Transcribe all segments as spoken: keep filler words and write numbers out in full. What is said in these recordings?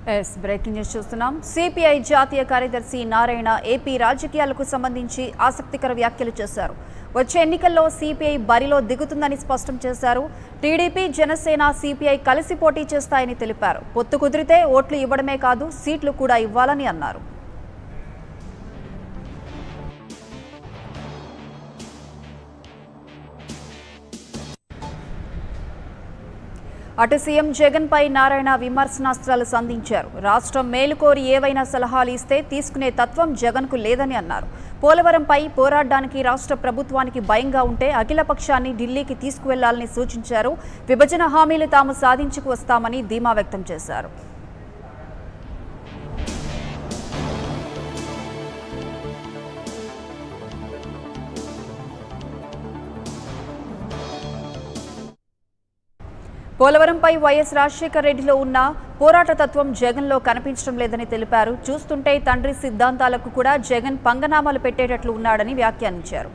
Yes breaking news చూస్తున్నాం. CPI జాతీయ కార్యదర్శి నారాయణ ఏపీ రాజకీయాలకు సంబంధించి ఆసక్తికర వ్యాఖ్యలు చేశారు. వచ్చే ఎన్నికల్లో సిపిఐ బరిలో దిగుతుందని స్పష్టం చేశారు. టీడీపీ, జనసేన, సిపిఐ కలిసి పోటీ చేస్తాయని తెలిపారు. పొత్తు కుదిరితే ఓట్లు ఇవ్వడమే కాదు సీట్లు కూడా ఇవ్వాలని అన్నారు. అటు సీఎం జగన్ పై నారాయణ విమర్శనాస్త్రాలు సంధించారు. రాష్ట్రం మేలుకోరి ఏవైనా సలహాలు ఇస్తే తీసుకునే తత్వం జగన్ కు లేదని అన్నారు. పోలవరంపై పోరాడడానికి రాష్ట్ర ప్రభుత్వానికి భయంగా ఉంటే అఖిలపక్షాన్ని ఢిల్లీకి తీసుకువెళ్లాలని సూచించారు. విభజన హామీలు తాము సాధించుకు వస్తామని ధీమా వ్యక్తం చేశారు. పోలవరంపై వైఎస్ రాజశేఖర్ రెడ్డిలో ఉన్న పోరాట తత్వం జగన్లో కనిపించడం లేదని తెలిపారు. చూస్తుంటే తండ్రి సిద్ధాంతాలకు కూడా జగన్ పంగనామాలు పెట్టేటట్లు ఉన్నాడని వ్యాఖ్యానించారు.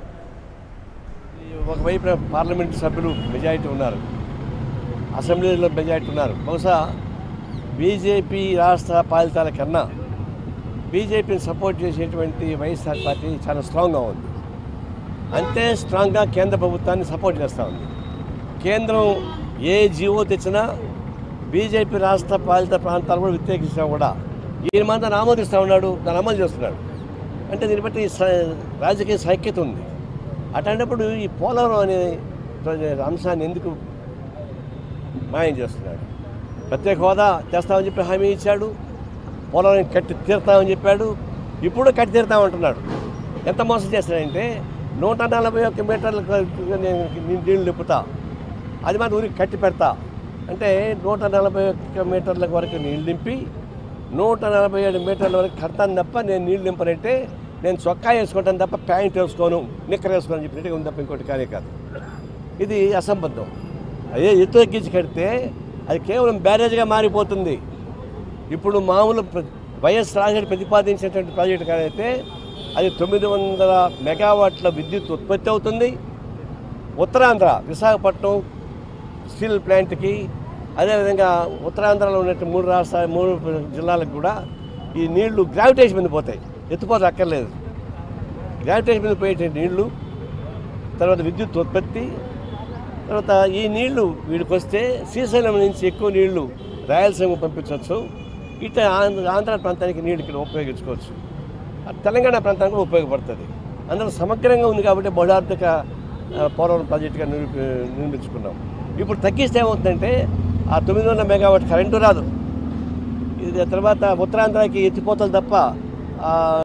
ఒకవైపు పార్లమెంట్ సభ్యులు మెజారిటీ ఉన్నారు, అసెంబ్లీలో మెజారిటీ ఉన్నారు. బహుశా బీజేపీ రాష్ట్ర పాలితాల కన్నా బీజేపీని సపోర్ట్ చేసేటువంటి వైఎస్ఆర్ పార్టీ చాలా స్ట్రాంగ్గా ఉంది. అంతే స్ట్రాంగ్గా కేంద్ర ప్రభుత్వాన్ని సపోర్ట్ చేస్తూ ఉంది. కేంద్రం ఏ జీవో తెచ్చినా బీజేపీ రాష్ట్ర పాలిత ప్రాంతాలు కూడా వ్యతిరేకించినా కూడా ఈయన మాత్రం ఆమోదిస్తూ ఉన్నాడు, దాన్ని అమలు చేస్తున్నాడు. అంటే దీన్ని బట్టి రాజకీయ సైక్యత ఉంది. అటువంటిప్పుడు ఈ పోలవరం అనే అంశాన్ని ఎందుకు మాయం చేస్తున్నాడు? ప్రత్యేక హోదా తెస్తామని చెప్పి హామీ ఇచ్చాడు, పోలవరం కట్టి తీరుతామని చెప్పాడు, ఇప్పుడు కట్టి తీరుతామంటున్నాడు. ఎంత మోసం చేస్తాడంటే నూట నలభై ఒక్క మీటర్లకు నీళ్ళు నింపుతా, అది మాత్రం ఊరికి కట్టి పెడతా అంటే నూట నలభై ఒక్క మీటర్ల వరకు నీళ్ళు నింపి నూట నలభై ఏడు మీటర్ల వరకు కడతాను తప్ప నేను నీళ్ళు నింపనంటే నేను చొక్కా వేసుకుంటాను తప్ప ప్యాంట్ వేసుకోను, నిక్కర్ వేసుకోను చెప్పినట్టుగా ఉంది తప్ప ఇంకోటి కానీ కాదు. ఇది అసంబద్ధం. అదే ఎత్తు ఎక్కించి కడితే అది కేవలం బ్యారేజ్గా మారిపోతుంది. ఇప్పుడు మామూలు వైఎస్ రాజశేఖర్ ప్రతిపాదించినటువంటి ప్రాజెక్టు కాదైతే అది తొమ్మిది వందల మెగావాట్ల విద్యుత్ ఉత్పత్తి అవుతుంది. ఉత్తరాంధ్ర విశాఖపట్నం స్టీల్ ప్లాంట్కి, అదేవిధంగా ఉత్తరాంధ్రలో ఉన్నట్టు మూడు రాష్ట్రాల మూడు జిల్లాలకు కూడా ఈ నీళ్లు గ్రావిటేషన్ మీద పోతాయి, ఎత్తుపోతే అక్కర్లేదు. గ్రావిటేషన్ మీద పోయే నీళ్లు, తర్వాత విద్యుత్ ఉత్పత్తి, తర్వాత ఈ నీళ్లు వీడికి వస్తే శ్రీశైలం నుంచి ఎక్కువ నీళ్లు రాయలసీమ పంపించవచ్చు. ఇట్లా ఆంధ్ర ఆంధ్ర ప్రాంతానికి నీళ్ళు ఇక్కడ ఉపయోగించుకోవచ్చు. తెలంగాణ ప్రాంతానికి కూడా ఉపయోగపడుతుంది. అందులో సమగ్రంగా ఉంది కాబట్టి బహుళార్థక పోలవరం ప్రాజెక్టుగా నిర్మించుకున్నాం. ఇప్పుడు తగ్గిస్తే ఏమవుతుందంటే ఆ తొమ్మిది వందల మెగావాట్ కరెంటు రాదు. ఇది తర్వాత ఉత్తరాంధ్రకి ఎత్తిపోతలు తప్ప